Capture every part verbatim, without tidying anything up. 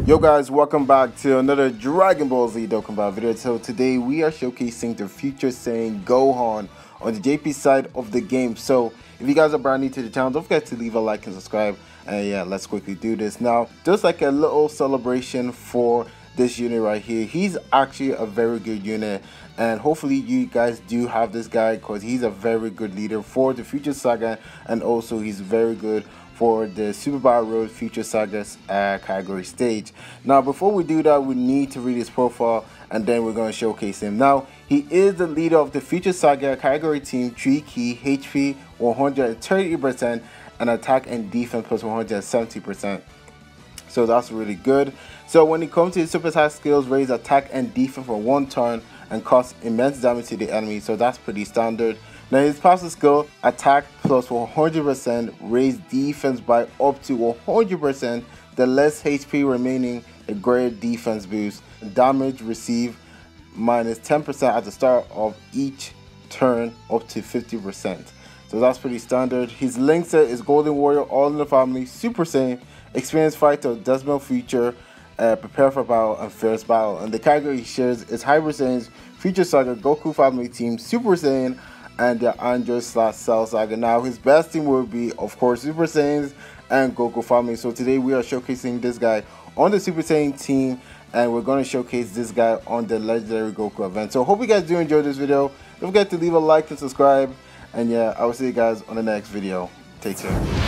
Yo guys, welcome back to another Dragon Ball Z Dokkan Battle video. So today we are showcasing the Future Saiyan Gohan on the J P side of the game. So if you guys are brand new to the channel, don't forget to leave a like and subscribe. And yeah, let's quickly do this. Now, just like a little celebration for this unit right here. He's actually a very good unit, and hopefully you guys do have this guy because he's a very good leader for the Future Saga, and also he's very good for the Super Battle Road Future Sagas uh, category stage. Now, before we do that, we need to read his profile, and then we're going to showcase him. Now, he is the leader of the Future Saga category team, three key, H P one hundred thirty percent, and attack and defense plus one hundred seventy percent. So that's really good. So when it comes to his super attack skills, raise attack and defense for one turn and cause immense damage to the enemy. So that's pretty standard. Now his passive skill, attack plus one hundred percent, raise defense by up to one hundred percent. The less H P remaining, the greater defense boost. Damage received minus ten percent at the start of each turn up to fifty percent. So that's pretty standard. His link set is Golden Warrior, All in the Family, Super Saiyan, Experienced Fighter, Desmond Future, uh, Prepare for Battle, and Fierce Battle. And the category he shares is Hyper Saiyans, Future Saga, Goku Family Team, Super Saiyan, and the Android slash Cell Saga. Now his best team will be, of course, Super Saiyans and Goku Family. So today we are showcasing this guy on the Super Saiyan team, and we're going to showcase this guy on the Legendary Goku event. So hope you guys do enjoy this video. Don't forget to leave a like and subscribe. And yeah, I will see you guys on the next video. Take care.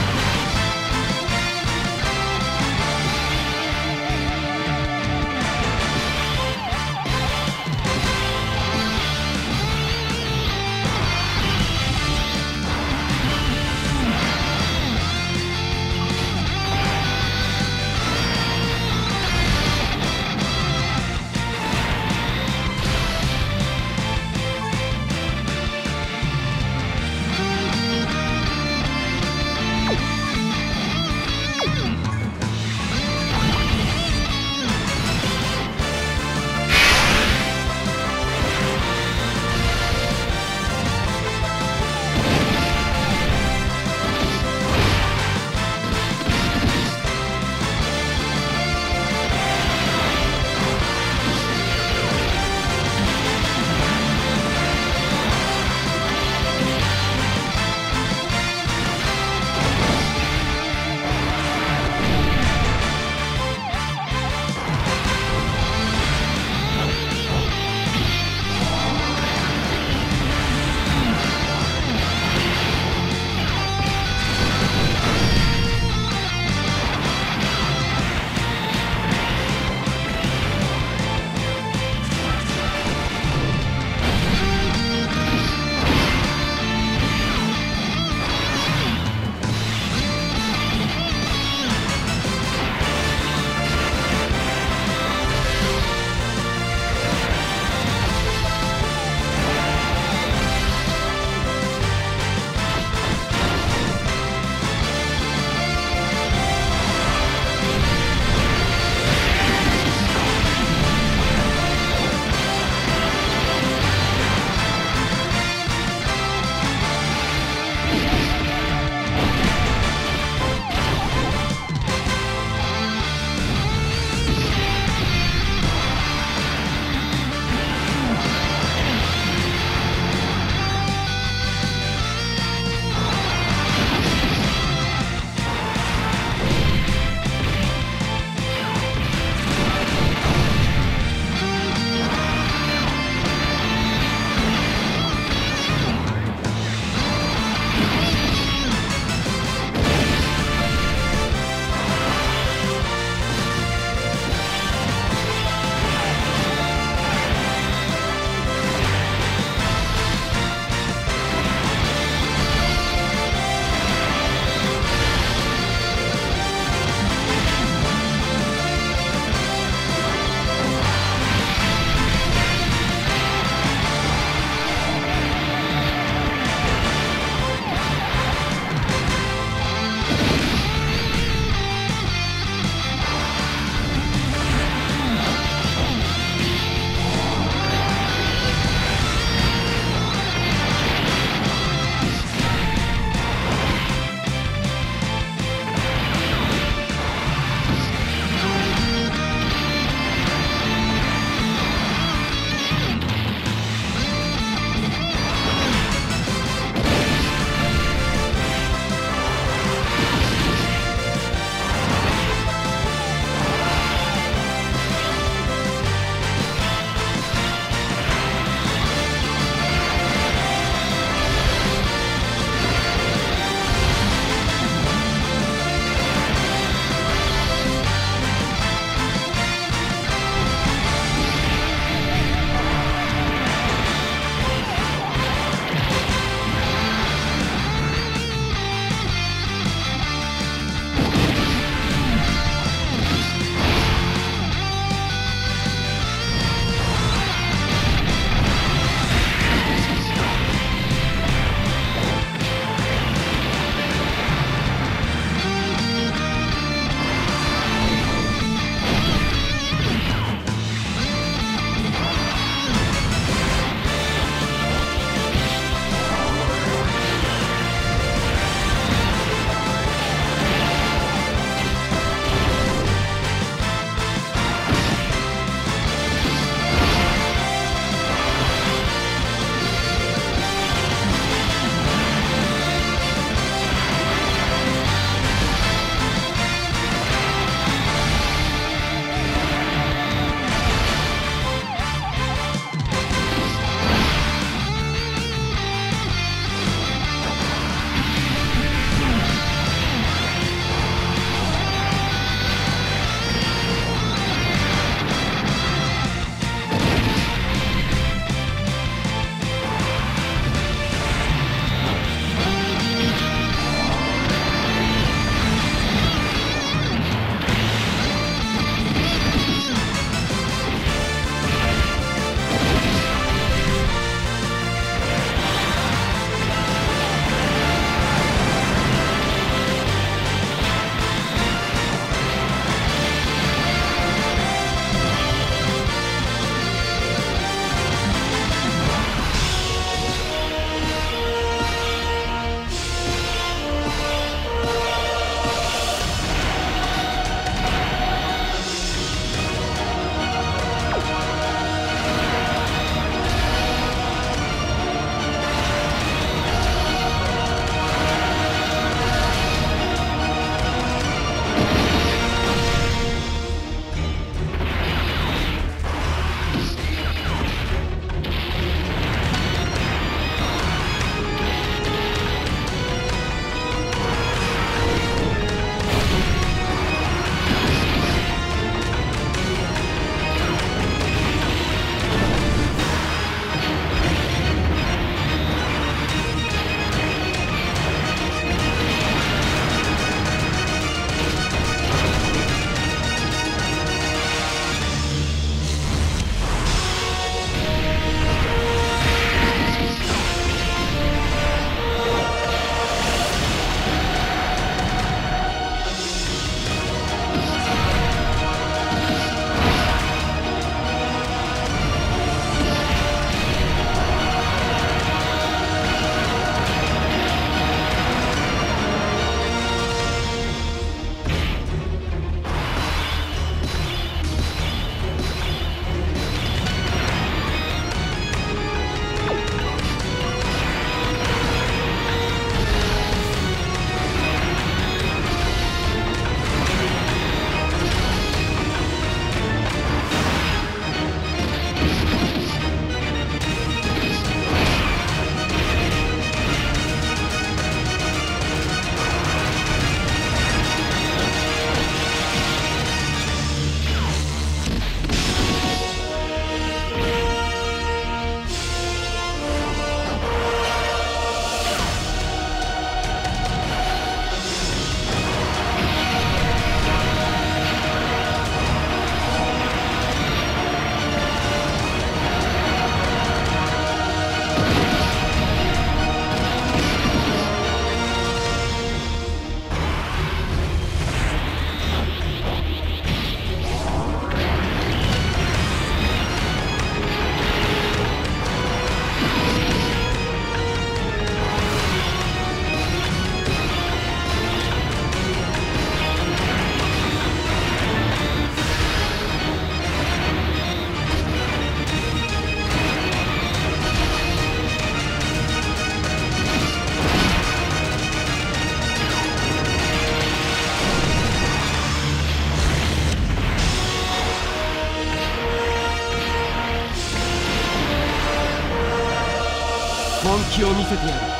本気を見せてやる。